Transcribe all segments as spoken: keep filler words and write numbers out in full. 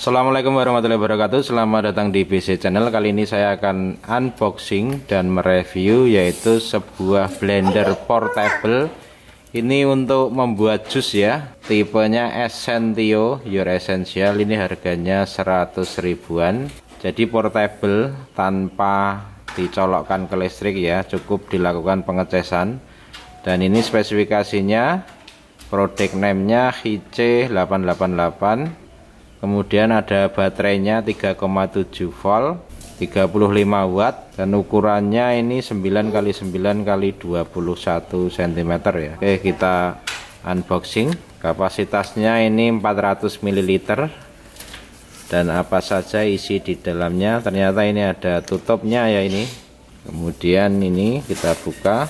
Assalamualaikum warahmatullahi wabarakatuh. Selamat datang di B C Channel. Kali ini saya akan unboxing dan mereview yaitu sebuah blender portable. Ini untuk membuat jus ya. Tipenya Essentio Your Essential. Ini harganya seratus ribuan. Jadi portable tanpa dicolokkan ke listrik ya. Cukup dilakukan pengecasan. Dan ini spesifikasinya, product name-nya H I C delapan delapan delapan. Kemudian ada baterainya tiga koma tujuh volt, tiga puluh lima watt, dan ukurannya ini sembilan kali sembilan kali dua puluh satu sentimeter ya. Oke, kita unboxing. Kapasitasnya ini empat ratus mililiter. Dan apa saja isi di dalamnya? Ternyata ini ada tutupnya ya ini. Kemudian ini kita buka.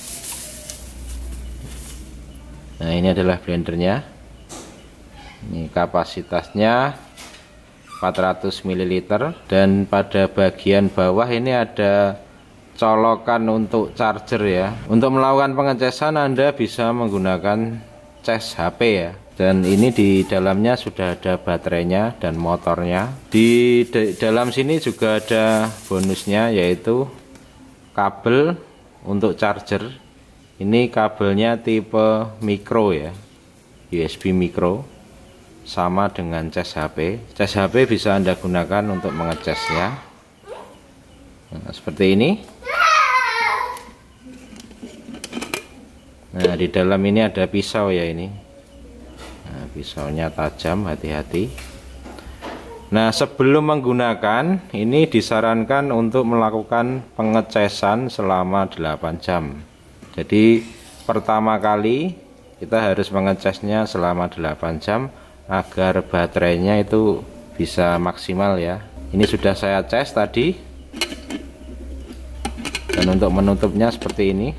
Nah, ini adalah blendernya. Ini kapasitasnya empat ratus mililiter, dan pada bagian bawah ini ada colokan untuk charger ya. Untuk melakukan pengecasan Anda bisa menggunakan cas H P ya. Dan ini di dalamnya sudah ada baterainya dan motornya. Di dalam sini juga ada bonusnya yaitu kabel untuk charger. Ini kabelnya tipe micro ya, U S B micro. Sama dengan cas H P. Cas H P bisa Anda gunakan untuk mengecasnya. Nah, seperti ini. Nah, di dalam ini ada pisau ya ini. Nah, pisaunya tajam, hati-hati. Nah, sebelum menggunakan ini disarankan untuk melakukan pengecasan selama delapan jam. Jadi pertama kali kita harus mengecasnya selama delapan jam agar baterainya itu bisa maksimal ya. Ini sudah saya cas tadi. Dan untuk menutupnya seperti ini.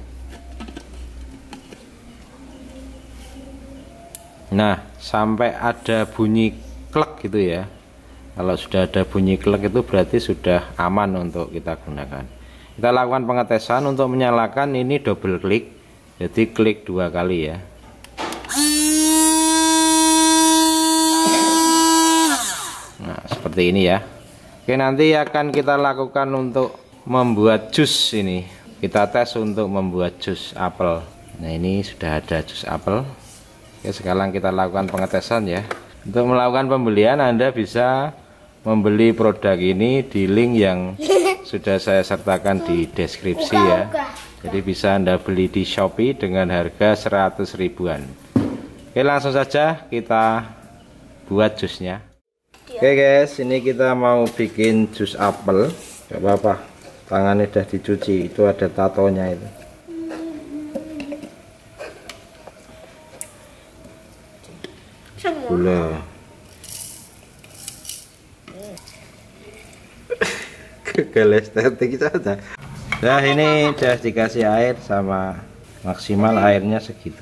Nah, sampai ada bunyi klek gitu ya. Kalau sudah ada bunyi klek itu berarti sudah aman untuk kita gunakan. Kita lakukan pengetesan. Untuk menyalakan ini double klik. Jadi klik dua kali ya. Seperti ini ya. Oke, nanti akan kita lakukan untuk membuat jus ini. Kita tes untuk membuat jus apel. Nah, ini sudah ada jus apel. Oke, sekarang kita lakukan pengetesan ya. Untuk melakukan pembelian Anda bisa membeli produk ini di link yang sudah saya sertakan di deskripsi ya. Jadi bisa Anda beli di Shopee dengan harga seratus ribuan. Oke, langsung saja kita buat jusnya. Oke guys, ini kita mau bikin jus apel. Gak apa-apa, tangannya udah dicuci. Itu ada tatonya itu. Gula. Gagal estetik saja. Nah, ini udah dikasih air sama maksimal airnya segitu.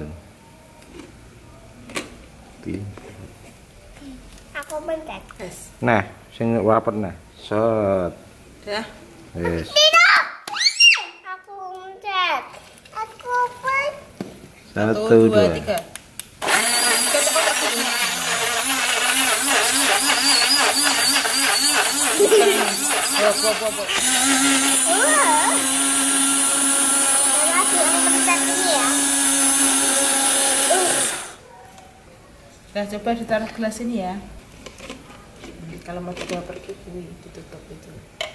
Nah, sing rapet nah. Set. Ya. Yes. Aku mencet. Aku pun. Satu, dua, tiga. Nah, coba ditaruh gelas ini ya. Kalau mau dibawa pergi, ini ditutup itu.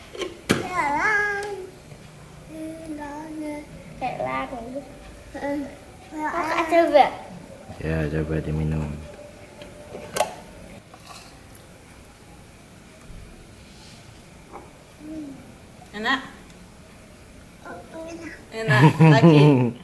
Coba. Ya, coba diminum. Enak. Enak lagi.